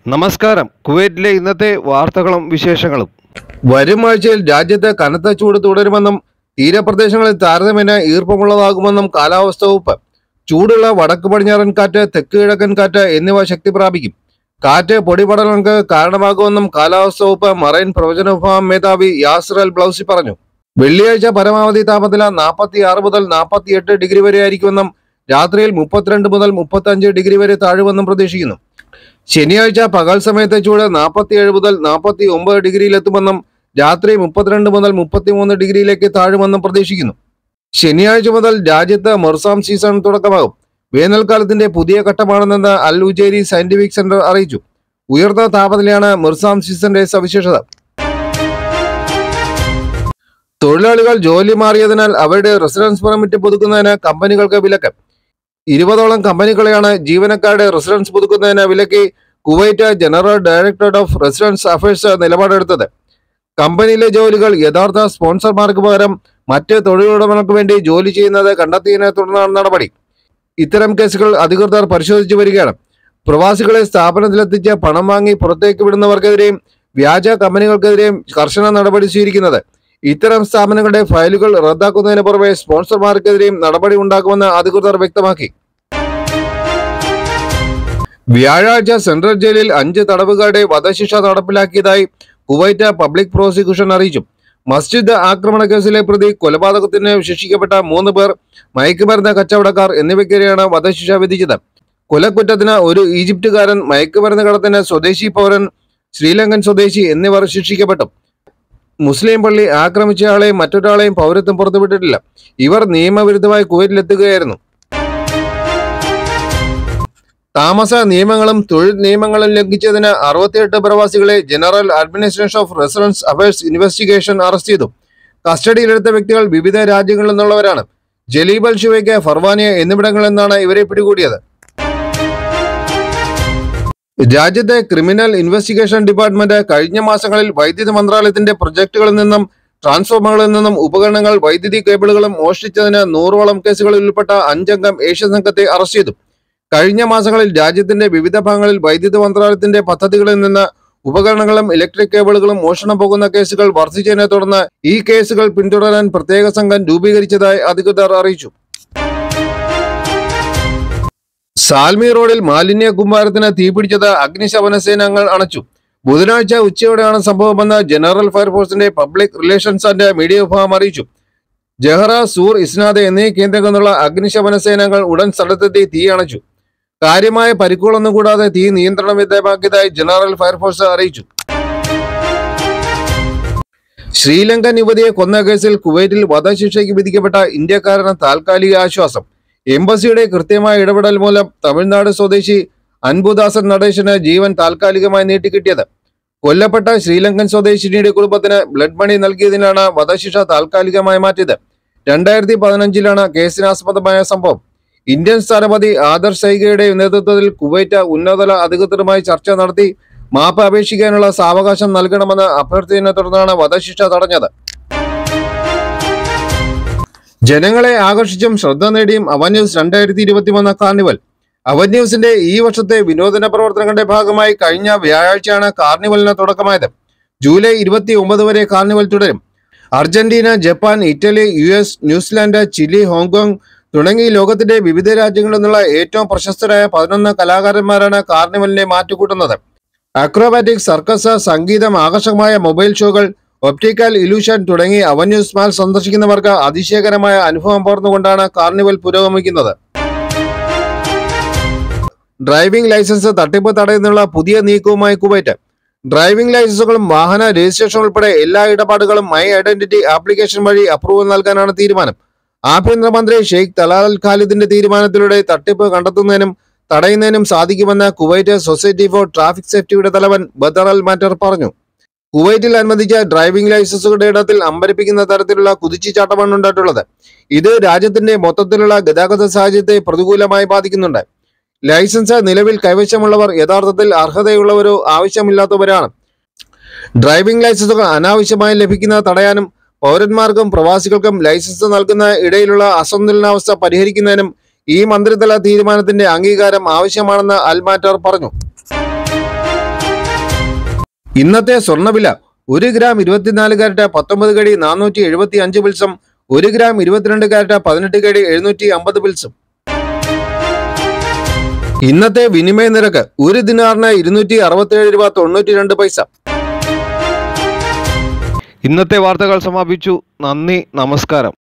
നമസ്കാരം. കുവൈറ്റിലെ ഇന്നത്തെ വാർത്തകളും വിശേഷങ്ങളും. വരും ആഴ്ചയിൽ രാജ്യത്ത് കനത്ത ചൂട് തുടരുമെന്നും തീരപ്രദേശങ്ങളിൽ താരതമ്യേന ഈർപ്പമുള്ളതാകുമെന്നും കാലാവസ്ഥാ വകുപ്പ്. ചൂടുള്ള വടക്ക് പടിഞ്ഞാറൻ കാറ്റ്, തെക്ക് കിഴക്കൻ കാറ്റ് എന്നിവ ശക്തി പ്രാപിക്കും. കാറ്റ് പൊടിപടലങ്ങൾക്ക് കാരണമാകുമെന്നും കാലാവസ്ഥാ വകുപ്പ് മറൈൻ പ്രവചന വിഭാഗം മേധാവി യാസിർ അൽ ബ്ലൗസി പറഞ്ഞു. വെള്ളിയാഴ്ച പരമാവധി താപനില 46 മുതൽ 48 ഡിഗ്രി വരെ ആയിരിക്കുമെന്നും രാത്രിയിൽ 32 മുതൽ 35 ഡിഗ്രി വരെ താഴുമെന്നും പ്രതീക്ഷിക്കുന്നു. ശനിയാഴ്ച പകൽ സമയത്തെ ചൂട് 47 മുതൽ 49 ഡിഗ്രിയിലെത്തുമെന്നും രാത്രി 32 മുതൽ 33 ഡിഗ്രിയിലേക്ക് താഴുമെന്നും പ്രതീക്ഷിക്കുന്നു. ശനിയാഴ്ച മുതൽ രാജ്യത്ത് മൊർസാം സീസൺ തുടക്കമാകും. വേനൽക്കാലത്തിന്റെ പുതിയ ഘട്ടമാണെന്ന് അൽ ഉജൈരി സയന്റിഫിക് സെന്റർ അറിയിച്ചു. ഉയർന്ന താപനിലയാണ് മൊർസാം സീസന്റെ സവിശേഷത. തൊഴിലാളികൾ ജോലി മാറിയതിനാൽ അവരുടെ റെസിഡൻസ് പെർമിറ്റ് പുതുക്കുന്നതിന് കമ്പനികൾക്ക് വിലക്ക്. 20ഓളം കമ്പനികളെയാണ് ജീവനക്കാരുടെ റെസിഡൻസ് പുതുക്കുന്നതിന് വിലക്കി Kuwait general directorate of residence affairs നിലപാടെടുത്തത്. കമ്പനിയിലെ ജോലികൾ യഥാർത്ഥ സ്പോൺസർമാർക്ക് പകരം മറ്റ് തൊഴിലുടമകൾക്ക് വേണ്ടി ജോലി ചെയ്യുന്നത് കണ്ടെത്തിയതിനെ തുടർന്നാണ് നടപടി. ഇത്തരം കേസുകൾ അധികൃതർ പരിശോധിച്ചു വരികയാണ്. പ്രവാസികളെ സ്ഥാപനത്തിലെത്തിച്ച് പണം വാങ്ങി പുറത്തേക്ക് വിടുന്നവർക്കെതിരെയും വ്യാജ കമ്പനികൾക്കെതിരെയും കർശന നടപടി സ്വീകരിക്കുന്നത്. ഇത്തരം സ്ഥാപനങ്ങളുടെ ഫയലുകൾ റദ്ദാക്കുന്നതിന് പുറമെ സ്പോൺസർമാർക്കെതിരെയും നടപടി ഉണ്ടാക്കുമെന്ന് അധികൃതർ വ്യക്തമാക്കി. വ്യാഴാഴ്ച സെൻട്രൽ ജയിലിൽ 5 തടവുകാരുടെ വധശിക്ഷ നടപ്പിലാക്കിയതായി കുവൈറ്റ് പബ്ലിക് പ്രോസിക്യൂഷൻ അറിയിച്ചു. മസ്ജിദ് ആക്രമണ കേസിലെ പ്രതി, കൊലപാതകത്തിന് ശിക്ഷിക്കപ്പെട്ട 3 പേർ, മയക്കുമരുന്ന് കച്ചവടക്കാർ എന്നിവയ്ക്കെതിരെയാണ് വധശിക്ഷ വിധിച്ചത്. കൊലക്കുറ്റത്തിന് ഒരു ഈജിപ്തുകാരൻ, മയക്കുമരുന്ന് കടത്തിന് സ്വദേശി പൗരൻ, ശ്രീലങ്കൻ സ്വദേശി എന്നിവർ ശിക്ഷിക്കപ്പെട്ടു. മുസ്ലിം പള്ളി ആക്രമിച്ചയാളെയും മറ്റൊരാളെയും പൗരത്വം പുറത്തുവിട്ടിട്ടില്ല. ഇവർ നിയമവിരുദ്ധമായി കുവൈറ്റിലെത്തുകയായിരുന്നു. താമസ നിയമങ്ങളും തൊഴിൽ നിയമങ്ങളും ലംഘിച്ചതിന് 68 പ്രവാസികളെ general administration of residence affairs investigation arrest ചെയ്തു. കസ്റ്റഡിയിലെടുത്ത വ്യക്തികൾ വിവിധ രാജ്യങ്ങളിൽ നിന്നുള്ളവരാണ്. ജലീബ് അൽ ഷുവൈക്ക്, ഫർവാനിയ എന്നിവിടങ്ങളിൽ നിന്നാണ് ഇവരെ പിടികൂടിയത്. രാജ്യത്തെ ക്രിമിനൽ ഇൻവെസ്റ്റിഗേഷൻ ഡിപ്പാർട്ട്മെന്റ് കഴിഞ്ഞ മാസങ്ങളിൽ വൈദ്യുതി മന്ത്രാലയത്തിന്റെ പ്രൊജക്ടുകളിൽ നിന്നും ട്രാൻസ്ഫോമറുകളിൽ നിന്നും ഉപകരണങ്ങൾ, വൈദ്യുതി കേബിളുകളും മോഷ്ടിച്ചതിന് 100ഓളം കേസുകളിൽ ഉൾപ്പെട്ട 5 അംഗ ഏഷ്യ സംഘത്തെ അറസ്റ്റ് ചെയ്തു. കഴിഞ്ഞ മാസങ്ങളിൽ രാജ്യത്തിന്റെ വിവിധ ഭാഗങ്ങളിൽ വൈദ്യുതി മന്ത്രാലയത്തിന്റെ പദ്ധതികളിൽ നിന്ന് ഉപകരണങ്ങളും ഇലക്ട്രിക് കേബിളുകളും മോഷണം പോകുന്ന കേസുകൾ വർദ്ധിച്ചതിനെ തുടർന്ന് ഈ കേസുകൾ പിന്തുടരാൻ പ്രത്യേക സംഘം രൂപീകരിച്ചതായി അധികൃതർ അറിയിച്ചു. സാൽമി റോഡിൽ മാലിന്യ കൂമ്പാരത്തിന് തീപിടിച്ചത് അഗ്നിശമന സേനാംഗങ്ങൾ അണച്ചു. ബുധനാഴ്ച ഉച്ചയോടെയാണ് സംഭവമെന്ന് ജനറൽ ഫയർഫോഴ്സിന്റെ പബ്ലിക് റിലേഷൻസ് ആൻഡ് മീഡിയ വിഭാഗം അറിയിച്ചു. ജഹ്റ, സൂർ, ഇസ്നാദ് എന്നീ കേന്ദ്രങ്ങളിൽ നിന്നുള്ള അഗ്നിശമന സേനാംഗങ്ങൾ ഉടൻ സ്ഥലത്തെത്തി തീ അണച്ചു. കാര്യമായ പരിക്കുകളൊന്നും കൂടാതെ തീ നിയന്ത്രണ വിധേയമാക്കിയതായി ജനറൽ ഫയർഫോഴ്സ് അറിയിച്ചു. ശ്രീലങ്കൻ യുവതിയെ കൊന്ന കേസിൽ കുവൈറ്റിൽ വധശിക്ഷയ്ക്ക് വിധിക്കപ്പെട്ട ഇന്ത്യക്കാരന് താൽക്കാലിക ആശ്വാസം. എംബസിയുടെ കൃത്യമായ ഇടപെടൽ മൂലം തമിഴ്നാട് സ്വദേശി അൻബുദാസൻ നടേശന് ജീവൻ താൽക്കാലികമായി നീട്ടിക്കിട്ടിയത്. കൊല്ലപ്പെട്ട ശ്രീലങ്കൻ സ്വദേശിനിയുടെ കുടുംബത്തിന് ബ്ലഡ് മണി നൽകിയതിനാണ് വധശിക്ഷ താൽക്കാലികമായി മാറ്റിയത്. 2015 കേസിനാസ്പദമായ സംഭവം. ഇന്ത്യൻ സ്ഥാനപതി ആദർ സൈഗയുടെ നേതൃത്വത്തിൽ കുവൈറ്റ് ഉന്നതതല അധികൃതരുമായി ചർച്ച നടത്തി മാപ്പ് അപേക്ഷിക്കാനുള്ള സാവകാശം നൽകണമെന്ന് അഭ്യർത്ഥിച്ചതിനെ തുടർന്നാണ് വധശിക്ഷ തടഞ്ഞത്. ജനങ്ങളെ ആകർഷിച്ചും ശ്രദ്ധ നേടിയും അവന്യൂസ് 2023 കാർണിവൽ. അവന്യൂസിന്റെ ഈ വർഷത്തെ വിനോദന പ്രവർത്തനങ്ങളുടെ ഭാഗമായി കഴിഞ്ഞ വ്യാഴാഴ്ചയാണ് കാർണിവലിന് തുടക്കമായത്. ജൂലൈ 29 വരെ കാർണിവൽ തുടരും. Argentina, Japan, Italy, US, New Zealand, Chile, Hong Kong തുടങ്ങി ലോകത്തിന്റെ വിവിധ രാജ്യങ്ങളിൽ നിന്നുള്ള ഏറ്റവും പ്രശസ്തരായ 11 കലാകാരന്മാരാണ് കാർണിവലിനെ മാറ്റുകൂട്ടുന്നത്. അക്രോബാറ്റിക്സ്, സർക്കസ്, സംഗീതം, ആകർഷകമായ മൊബൈൽ ഷോകൾ, ഒപ്റ്റിക്കൽ ഇലൂഷൻ തുടങ്ങി അവന്യൂസ് മാൾ സന്ദർശിക്കുന്നവർക്ക് അതിശയകരമായ അനുഭവം പകർന്നുകൊണ്ടാണ് കാർണിവൽ പുരോഗമിക്കുന്നത്. ഡ്രൈവിംഗ് ലൈസൻസ് തട്ടിപ്പ് തടയുന്നതിനുള്ള പുതിയ നീക്കവുമായി കുവൈറ്റ്. ഡ്രൈവിംഗ് ലൈസൻസുകളും വാഹന രജിസ്ട്രേഷൻ ഉൾപ്പെടെ എല്ലാ ഇടപാടുകളും മൈ ഐഡന്റിറ്റി ആപ്ലിക്കേഷൻ വഴി അപ്രൂവൽ നൽകാനാണ് തീരുമാനം. ആഭ്യന്തരമന്ത്രി ഷെയ്ഖ് തലാൽ അൽ ഖാലിദിന്റെ തീരുമാനത്തിലൂടെ തട്ടിപ്പ് കണ്ടെത്തുന്നതിനും തടയുന്നതിനും സാധിക്കുമെന്ന് കുവൈറ്റ് സൊസൈറ്റി ഫോർ ട്രാഫിക് സേഫ്റ്റിയുടെ തലവൻ ബദർ അൽ മാറ്റർ പറഞ്ഞു. കുവൈറ്റിൽ അനുവദിച്ച ഡ്രൈവിംഗ് ലൈസൻസുകളുടെ ഇടത്തിൽ അമ്പരപ്പിക്കുന്ന തരത്തിലുള്ള കുതിച്ചുചാട്ടമാണ് ഉണ്ടായിട്ടുള്ളത്. ഇത് രാജ്യത്തിന്റെ മൊത്തത്തിലുള്ള ഗതാഗത സാഹചര്യത്തെ പ്രതികൂലമായി ബാധിക്കുന്നുണ്ട്. ലൈസൻസ് നിലവിൽ കൈവശമുള്ളവർ യഥാർത്ഥത്തിൽ അർഹതയുള്ളവരോ ആവശ്യമില്ലാത്തവരാണ്. ഡ്രൈവിംഗ് ലൈസൻസുകൾ അനാവശ്യമായി ലഭിക്കുന്നത് തടയാനും പൗരന്മാർക്കും പ്രവാസികൾക്കും ലൈസൻസ് നൽകുന്ന ഇടയിലുള്ള അസന്തുലനാവസ്ഥ പരിഹരിക്കുന്നതിനും ഈ മന്ത്രിതല തീരുമാനത്തിന്റെ അംഗീകാരം ആവശ്യമാണെന്ന് അൽ മാറ്റർ പറഞ്ഞു. ഇന്നത്തെ സ്വർണ്ണവില 1 ഗ്രാം 24 കാരറ്റ് 19 കടി 475 പിൽസും 1 ഗ്രാം 22 കാരറ്റ് 18 കടി 750 പിൽസും. ഇന്നത്തെ വിനിമയ നിരക്ക് 1 ദിനാറിന് 267 രൂപ 92 പൈസ. ഇന്നത്തെ വാർത്തകൾ സമാപിച്ചു. നന്ദി, നമസ്കാരം.